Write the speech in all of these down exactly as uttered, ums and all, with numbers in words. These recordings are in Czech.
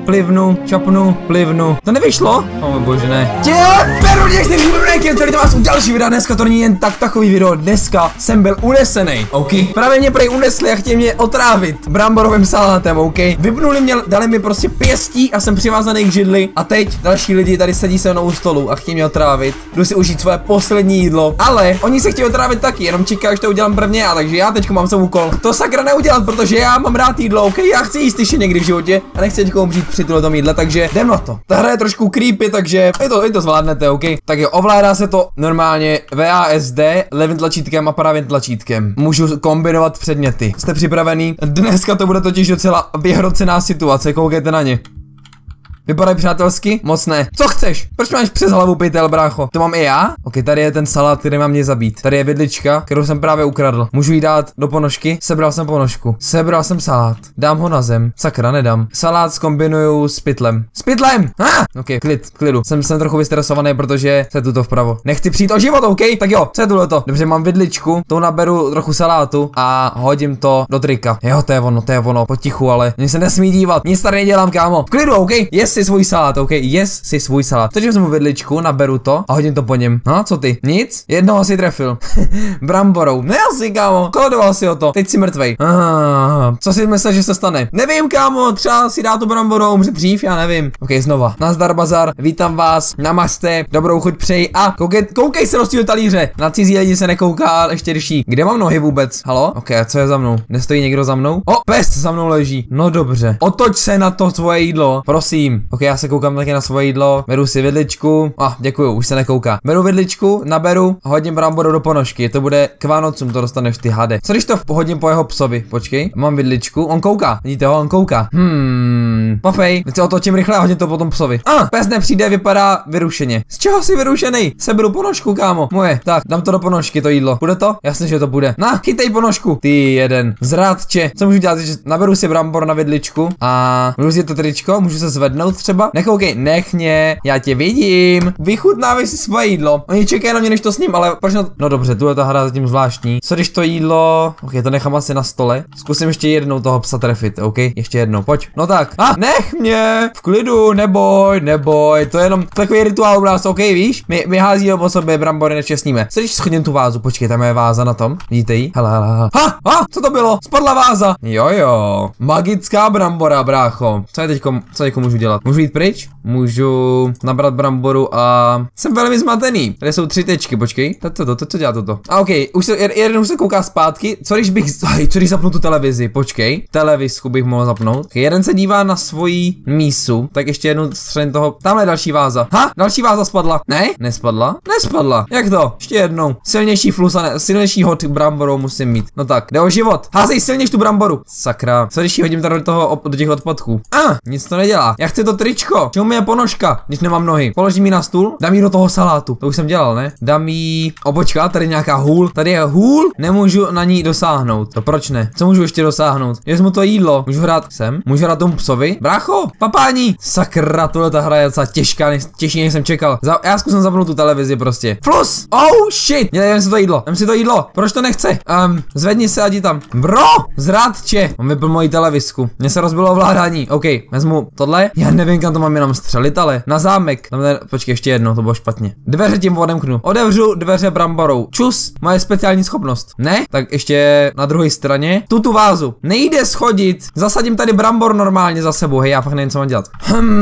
plivnu, čapnu, plivnu. To nevyšlo? O můj bože, ne. Tě, beru někdy výborný, tady to vás u další videa. Dneska to není jen tak takový video. Dneska jsem byl unesený, OK? Právě mě prej unesli a chtěli mě otrávit bramborovým salátem, OK? Vypnuli mě, dali mi prostě pěstí a jsem přivázaný k židli. A teď další lidi tady sedí se mnou u stolu a chtějí mě otrávit. Jdu si užít svoje poslední jídlo. Ale oni se chtějí otrávit taky, jenom čekají, až to udělám prvně já, takže já teď mám svůj úkol. To sakra neudělat, protože já mám rád jídlo, OK? Já chci jíst ještě někdy v životě a nechci teď umřít při tomto jídle, takže jdem na to. Ta hra je trošku creepy, takže vy to, vy to zvládnete, OK? Tak jo, ovládá se to normálně V A S D, levým tlačítkem a pravým tlačítkem. Můžu kombinovat předměty. Jste připravený? Dneska to bude totiž docela vyhrocená situace, koukejte na ně. Vypadají přátelsky? Moc ne. Co chceš? Proč máš přes hlavu pytel, brácho? To mám i já? Ok, tady je ten salát, který má mě zabít. Tady je vidlička, kterou jsem právě ukradl. Můžu jí dát do ponožky? Sebral jsem ponožku. Sebral jsem salát. Dám ho na zem. Sakra, nedám. Salát zkombinuju s pytlem. S pytlem! Ah! Ok, klid, klidu. Jsem, jsem trochu vystresovaný, protože se tu to vpravo. Nechci přijít o život, OK? Tak jo, co je tohleto? Dobře, mám vidličku, tou naberu trochu salátu a hodím to do trika. Jo, to je ono, to je ono, potichu, ale mě se nesmí dívat. Nic tady nedělám, kámo. V klidu, OK? Yes, si svůj salát, OK, yes, si svůj salát. Takže vezmu vidličku, naberu to a hodím to po něm. No, co ty? Nic? Jednoho si trefil. Bramborou. Ne asi, kámo. Kolodoval si o to. Teď si mrtvej. Ah, co si myslíš, že se stane? Nevím, kámo, třeba si dá tu bramborou umřet dřív, já nevím. OK, znova. Nazdar bazar, vítám vás, namaste, dobrou chuť přeji a koukej, koukej se rozdíl talíře. Na cizí lidi se nekouká, ale ještě ryší. Kde mám nohy vůbec? Halo? OK, a co je za mnou? Nestojí někdo za mnou? O, pes za mnou leží. No dobře. Otoč se na to svoje jídlo, prosím. OK, já se koukám taky na svoje jídlo, beru si vidličku, a ah, děkuju, už se nekouká. Beru vidličku, naberu, hodím bramboru do ponožky, to bude k Vánocům, to dostaneš ty hade. Co když to hodím po jeho psovi, počkej, mám vidličku, on kouká, vidíte ho, on kouká. Hmm, papej, teď se otočím rychle a hodím to potom psovi. A, ah, pes nepřijde, vypadá vyrušeně. Z čeho jsi vyrušený? Seberu ponožku, kámo, moje, tak, dám to do ponožky, to jídlo. Bude to? Jasně, že to bude. Na, chytej ponožku. Ty jeden, zrádče. Co můžu dělat, že naberu si brambor na vidličku a můžu si to tričko, můžu se zvednout třeba. Nekoukej, nech mě, já tě vidím. Vychutnávej si svoje jídlo. Oni čekají na mě, než to s ním, ale proč na to? No dobře, tu je ta hra zatím zvláštní. Co když to jídlo, ok, to nechám asi na stole. Zkusím ještě jednou toho psa trefit, ok? Ještě jednou, pojď. No tak, a ah, nech mě, v klidu, neboj, neboj, to je jenom takový rituál u nás, ok, víš? My, my házíme po sobě brambory, nečestníme. Co když schodím tu vázu, počkej, tam je váza na tom, vidíte ji? Hele, hele, hele. Ha, ha, co to bylo? Spadla váza. Jo, jo, magická brambora, brácho. Co je teďko, co teďko můžu dělat? Můžu jít pryč? Můžu nabrat bramboru a jsem velmi zmatený. Tady jsou tři tečky, počkej. To, to, to, to, co dělá toto? A ok, už se, jeden už se kouká zpátky. Co když bych, co když zapnu tu televizi, počkej. Televizku bych mohl zapnout. Okay, jeden se dívá na svoji mísu, tak ještě jednu střelím toho. Tamhle je další váza. Ha, další váza spadla. Ne, nespadla, nespadla. Jak to? Ještě jednou. Silnější flus a ne, silnější hod bramborou musím mít. No tak, jde o život. Házej silnější tu bramboru. Sakra. Co když ji hodím tady do toho, do těch odpadků? A, ah, nic to nedělá. Já chci to tričko. Čemu mi je ponožka, když nemám nohy? Položím ji na stůl, dám ji do toho salátu. To už jsem dělal, ne? Dám jí. O, počkat, tady nějaká hůl. Tady je hůl, nemůžu na ní dosáhnout. To proč ne? Co můžu ještě dosáhnout? Vezmu to jídlo. Můžu hrát sem? Můžu hrát tomu psovi? Brácho, papání. Sakra, tohle ta hra je docela těžká, než, těžší, než jsem čekal. Za, já zkusím zapnout tu televizi prostě. Flus! Oh shit! Jdem si to jídlo. Jdem si to jídlo. Proč to nechce? Um, zvedni se a jdi tam. Bro! Zrádče! On vypl moji televizku. Mně se rozbilo ovládání. OK, vezmu tohle. Já nevím, kam to mám jenom střelit, ale na zámek. Tam ne, počkej, ještě jedno, to bylo špatně. Dveře tím odemknu. Odevřu dveře bramborou. Čus, moje speciální schopnost. Ne? Tak ještě na druhé straně. Tu tu vázu. Nejde schodit. Zasadím tady brambor normálně za sebou. Hej, já fakt nevím, co mám dělat.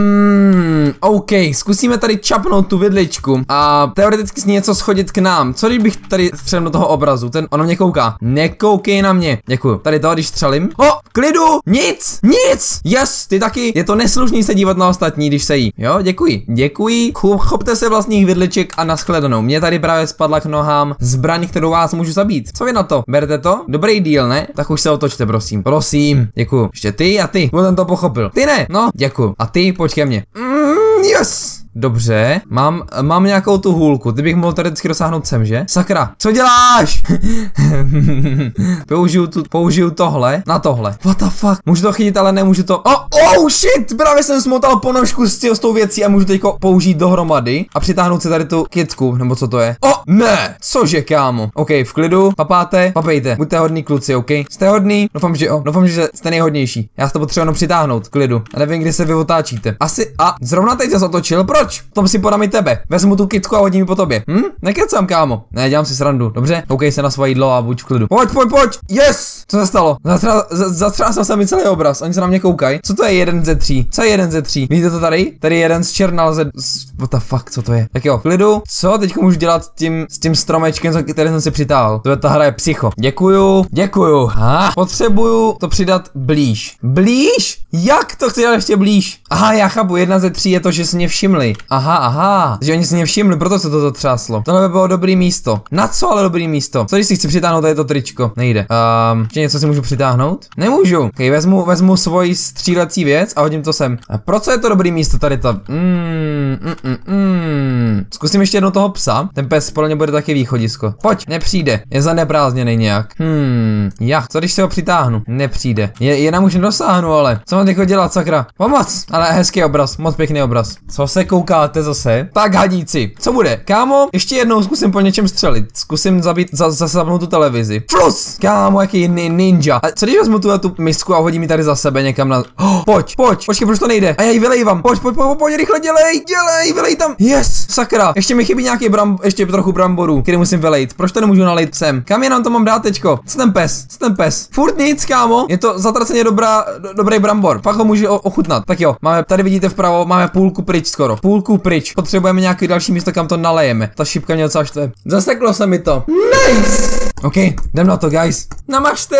Hmm, OK, zkusíme tady čapnout tu vidličku a teoreticky s ní něco schodit k nám. Co když bych tady střelil do toho obrazu? Ten, ono mě kouká. Nekoukej na mě. Děkuju. Tady to, když střelím. O, v klidu. Nic, nic. Yes, ty taky. Je to neslušný se dívat na ostatní, když se jí. Jo, děkuji. Děkuji. Chopte se vlastních vidliček a nashledanou. Mně tady právě spadla k nohám zbraň, kterou vás můžu zabít. Co vy na to? Berte to? Dobrý díl, ne? Tak už se otočte, prosím. Prosím. Děkuju. Ještě ty a ty. Kdo ten to pochopil? Ty ne. No, děkuju. A ty, pojď ke mně. Mm, yes. Dobře, mám, mám nějakou tu hůlku, ty bych mohl teoreticky dosáhnout sem, že? Sakra, co děláš? použiju, tu, použiju tohle na tohle. What the fuck? Můžu to chytit, ale nemůžu to. Oh, oh shit, právě jsem smotal ponožku s, s tou věcí a můžu teďko použít dohromady a přitáhnout si tady tu kytku, nebo co to je. Oh, ne, cože kámo. OK, v klidu, papáte, papejte, buďte hodný kluci, OK? Jste hodný? Doufám, že jo, doufám, že jste nejhodnější. Já si to potřebuji jenom přitáhnout, klidu. A nevím, kdy se vy otáčíte. Asi, a zrovna teď se otočil, proč? Tom si podám i tebe. Vezmu tu kytku a hodím ji po tobě. Hm? Nekecám, kámo. Ne, dělám si srandu, dobře? Koukej se na svoje jídlo a buď v klidu. Pojď, pojď, pojď! Yes! Co se stalo? Zatřásal jsem sami celý obraz, oni se na mě koukají. Co to je jeden ze tří? Co je jeden ze tří? Vidíte to tady? Tady je jeden z černal ze... What the fuck, co to je? Tak jo, v klidu. Co teď můžu dělat s tím, s tím stromečkem, který jsem si přitáhl? To je ta hra je psycho. Děkuju, děkuju. Ha, potřebuju to přidat blíž. Blíž? Jak to chci dát ještě blíž? Aha, já chápu, jedna ze tří je to, že si mě všimli. Aha, aha, že oni si mě všimli, proto se to zatřáslo. Tohle by bylo dobrý místo. Na co ale dobrý místo? Co když si chci přitáhnout tady to tričko? Nejde. Um, ještě něco si můžu přitáhnout? Nemůžu. Okay, vezmu, vezmu svoji střílecí věc a hodím to sem. A pro co je to dobrý místo tady to? Mm, mm, mm, mm. Zkusím ještě jednou toho psa. Ten pes podle mě bude taky východisko. Pojď, nepřijde. Je zaneprázdněnej nějak. Hmm, jak? Co když se ho přitáhnu? Nepřijde. Je, jenom už nedosáhnu, ale. Co mám teďko dělat, sakra? Pomoc! Ale hezký obraz, moc pěkný obraz. Co se koukáte zase? Tak hadíci, co bude? Kámo, ještě jednou zkusím po něčem střelit. Zkusím zabít, za, zasapnout tu televizi. Flus! Kámo, jaký ninja. A co když vezmu tuhle tu misku a hodím ji tady za sebe někam na... Oh, pojď, pojď, počkej, proč to nejde? A já ji vylejvám. Pojď, pojď, pojď, pojď, rychle dělej, dělej, vylej tam. Yes, sakra. Ještě mi chybí nějaký bram, ještě trochu bramborů, který musím vylejt. Proč to nemůžu nalejt sem? Kam je nám to mám dát teďko? Co ten pes? Co ten pes? Furt nic, kámo. Je to zatraceně dobrá, do, dobrý brambor. Fakt ho můžu ochutnat. Tak jo, máme, tady vidíte vpravo, máme půlku pryč skoro. Půlku pryč. Potřebujeme nějaký další místo, kam to nalejeme. Ta šipka mě docela štve. Zaseklo se mi to. Nice! OK, jdem na to, guys. Namažte!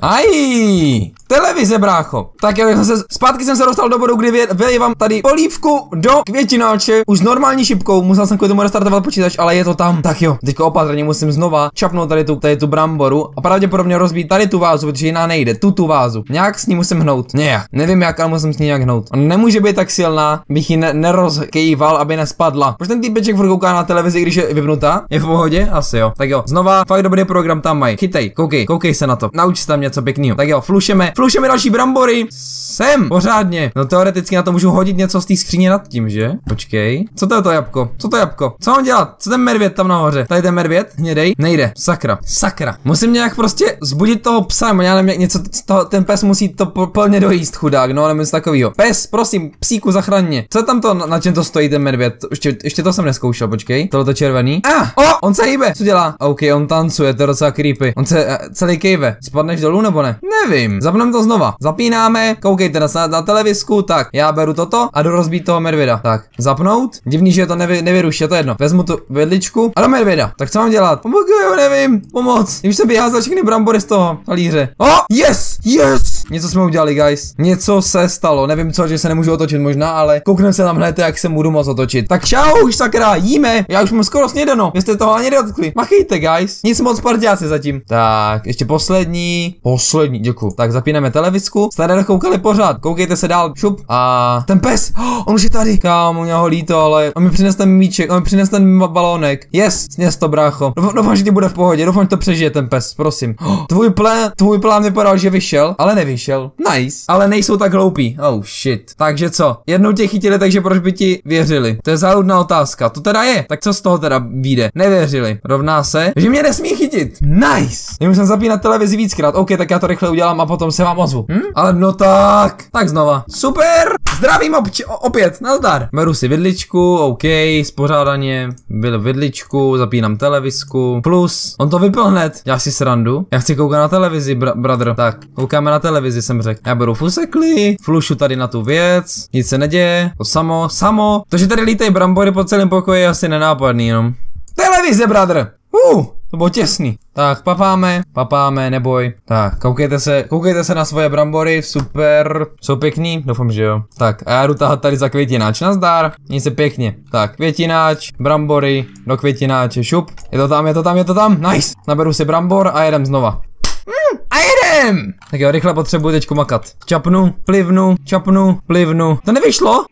Aj! Televize, brácho. Tak já se, zpátky jsem se dostal do bodu, kdy vylívám tady polívku do květináče. Už s normální šipkou, musel jsem kvůli tomu restartovat počítač, ale je to tam. Tak jo, teďko opatrně musím znova čapnout tady tu, tady tu bramboru a pravděpodobně rozbít tady tu vázu, protože jiná nejde, tu tu vázu. Nějak s ní musím hnout. Nějak. Nevím jak, ale musím s ní nějak hnout. On nemůže být tak silná, bych ji ne nerozkejval, aby nespadla. Proč ten týpeček furt kouká na televizi, když je vypnutá? Je v pohodě? Asi jo. Tak jo, znova, fakt dobrý program tam mají. Chytej, koukej, koukej se na to. Nauč se tam něco pěkného. Tak jo, flušeme, flušeme další brambory. Sem, pořádně. No teoreticky na to můžu hodit něco z té skříně nad tím, že? Počkej. Co to je to jabko? Co to jabko? Co mám dělat? Co ten medvěd tam nahoře? Tady ten medvěd? Hnědej? Nejde. Sakra. Sakra. Musím nějak prostě zbudit toho psa, já nevím, jak něco toho, ten pes musí to plně dojíst, chudák, no, nebo něco takového. Pes, prosím, psíku, zachraň mě. Co tam to, na, na čem to stojí ten medvěd? Ještě, ještě to jsem neskoušel, počkej. Tohle to červený. Ah, oh, on se hýbe. Co dělá? OK, on tancuje, to je docela creepy. On se uh, celý kejve. Spadneš dolů nebo ne? Nevím. Zapneme to znova. Zapínáme. Koukejte na, na televizku. Tak, já beru toto a jdu rozbít toho medvěda. Tak, zapnout. Divný, že to nevy, nevyruší, to je jedno. Vezmu tu vidličku a do medvěda. Tak co mám dělat? Pomoguju, nevím. Pomoc. Už jsem vyházal všechny brambory z toho talíře. Oh, yes, yes. Něco jsme udělali, guys. Něco se stalo. Nevím co, že se nemůžu otočit možná, ale koukneme se tam hned, jak se budu moc otočit. Tak čau, už sakra, jíme. Já už mám skoro snědeno. Vy jste toho ani nedotkli. Machejte, guys. Nic moc parťáci zatím. Tak, ještě poslední. Poslední, děkuju. Tak zapínáme televizku. Jste nedokoukali pořád. Koukejte se dál. Šup. A ten pes. Oh, on už je tady. Kámo, mě ho líto, ale on mi přines ten míček, on mi přines ten balónek. Yes, sněz to, brácho. Doufám, že ti bude v pohodě. Doufám, že to přežije ten pes, prosím. Oh, tvůj plán, tvůj plán vypadal, že vyšel, ale nevyšel. Nice. Ale nejsou tak hloupí. Oh shit. Takže co? Jednou tě chytili, takže proč by ti věřili? To je záludná otázka. To teda je. Tak co z toho teda vyjde? Nevěřili. Rovná se, že mě nesmí chytit. Nice. Já musím zapínat televizi víckrát. OK, tak já to rychle udělám a potom se vám ozvu. Hm? Ale no tak. Tak znova. Super. Zdravím opět. Nazdar. Beru si vidličku. OK, spořádaně. Byl vidličku, zapínám televizku. Plus, on to vypil hned. Já si srandu. Já chci koukat na televizi, br brother. Tak, koukáme na televizi, jsem řekl. Já beru fusekly, flušu tady na tu věc. Nic se neděje. To samo, samo. To, že tady lítají brambory po celém pokoji, je asi nenápadný, no. Televize, brother. Uh, to bylo těsný. Tak, papáme, papáme, neboj. Tak, koukejte se, koukejte se na svoje brambory, super. Jsou pěkný? Doufám, že jo. Tak, a já jdu tahat tady za květináč, nazdar. Měj se pěkně. Tak, květináč, brambory, do květináče, šup. Je to tam, je to tam, je to tam, nice. Naberu si brambor a jedem znova. Mm, a jedem! Tak jo, rychle potřebuji teďko makat. Čapnu, plivnu, čapnu, plivnu. To nevyšlo?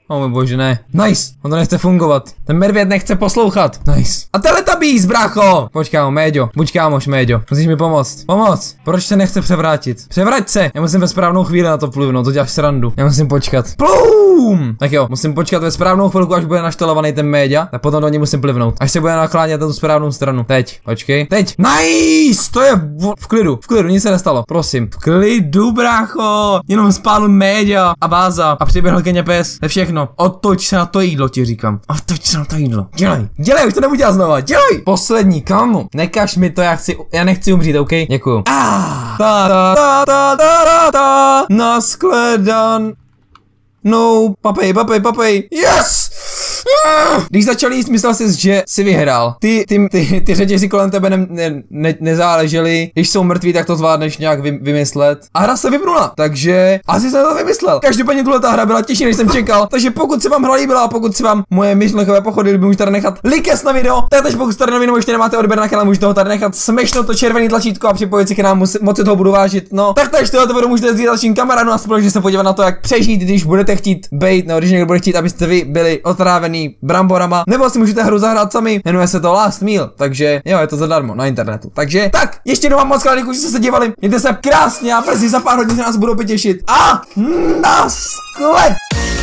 O můj bože, ne. Nice, on to nechce fungovat. Ten medvěd nechce poslouchat. Nice. A Teletubbies, brácho. Počkámo, Méďo, buď kámoš, Méďo. Musíš mi pomoct. Pomoc. Proč se nechce převrátit? Převrať se. Já musím ve správnou chvíli na to plivnout, to děláš srandu. Já musím počkat. Plum. Tak jo, musím počkat ve správnou chvilku, až bude naštelovaný ten Méďa. A potom do něj musím plivnout. Až se bude naklánět na tu správnou stranu. Teď, počkej. Teď. Nice. To je v, v klidu. V klidu, nic se nestalo. Prosím. V klidu, brácho. Jenom spálil Méďa a Báza a přiběhl ke mně pes. To je všechno. Otoč se na to jídlo, ti říkám. Otoč se na to jídlo. Dělej. Dělej, už to nebudu dělat znova. Dělej. Poslední, kámo. Nekaž mi to, já chci, já nechci umřít, OK? Děkuju. Ah. Ta ta ta ta ta ta. Naskledan. No, papej, papej, papej. Yes! Když začal jíst, myslel jsi, že jsi vyhrál. Ty, ty, ty, ty řetězy kolem tebe ne, ne, ne, nezáležely. Když jsou mrtví, tak to zvládneš nějak vy, vymyslet. A hra se vypnula, takže asi jsem to vymyslel. Každopádně tuhle ta hra byla těžší, než jsem čekal. Takže pokud se vám hra líbila a pokud se vám moje myšlenkové pochody líbí, můžete tady nechat likes na video. Takže pokud tady novinu ještě nemáte odběr na kanál, můžete ho tady nechat smešnout to červený tlačítko a připojit se k nám, moc se toho budu vážit. No, tak tady tohle video můžete sdílet dalším kamarádům a společně se podívat na to, jak přežít, když budete chtít bejt, no, když někdo bude chtít, abyste vy byli otrávený bramborama, nebo si můžete hru zahrát sami, jmenuje se to Last Meal, takže jo, je to zadarmo na internetu. Takže tak, ještě jednou vám moc krát děkuji, že jste se dívali, mějte se krásně a brzy za pár hodin se nás budou těšit a naschle!